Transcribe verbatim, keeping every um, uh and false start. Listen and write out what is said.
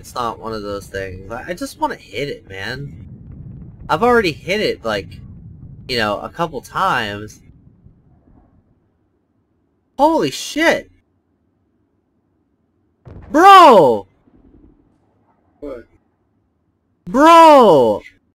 It's not one of those things. I just want to hit it, man. I've already hit it, like, you know, a couple times. Holy shit! Bro! What? Bro!